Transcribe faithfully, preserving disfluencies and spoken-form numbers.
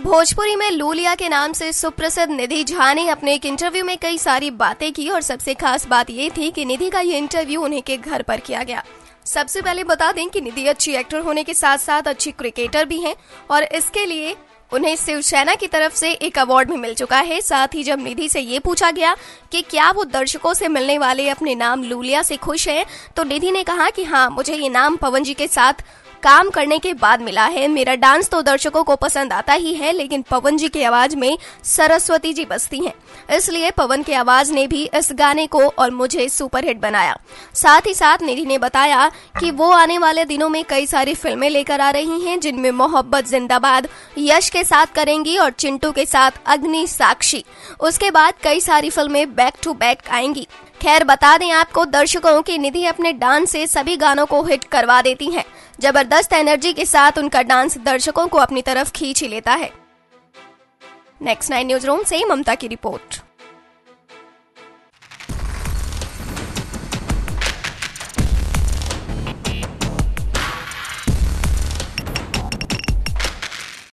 भोजपुरी में लूलिया के नाम से सुप्रसिद्ध निधि झा ने अपने एक इंटरव्यू में कई सारी बातें की और सबसे खास बात ये थी कि निधि का ये इंटरव्यू उन्हीं के घर पर किया गया। सबसे पहले बता दें कि निधि अच्छी एक्टर होने के साथ साथ अच्छी क्रिकेटर भी हैं और इसके लिए उन्हें शिवसेना की तरफ से एक अवार्ड भी मिल चुका है। साथ ही जब निधि से ये पूछा गया कि क्या वो दर्शकों से मिलने वाले अपने नाम लूलिया से खुश हैं, तो निधि ने कहा कि हाँ, मुझे ये नाम पवन जी के साथ काम करने के बाद मिला है। मेरा डांस तो दर्शकों को पसंद आता ही है, लेकिन पवन जी की आवाज में सरस्वती जी बसती हैं, इसलिए पवन की आवाज ने भी इस गाने को और मुझे सुपरहिट बनाया। साथ ही साथ निधि ने बताया कि वो आने वाले दिनों में कई सारी फिल्में लेकर आ रही हैं, जिनमें मोहब्बत जिंदाबाद यश के साथ करेंगी और चिंटू के साथ अग्नि साक्षी। उसके बाद कई सारी फिल्में बैक टू बैक आएंगी। खैर, बता दें आपको दर्शकों की निधि अपने डांस से सभी गानों को हिट करवा देती हैं। जबरदस्त एनर्जी के साथ उनका डांस दर्शकों को अपनी तरफ खींच ही लेता है। नेक्स्ट नाइन न्यूज रूम से ममता की रिपोर्ट।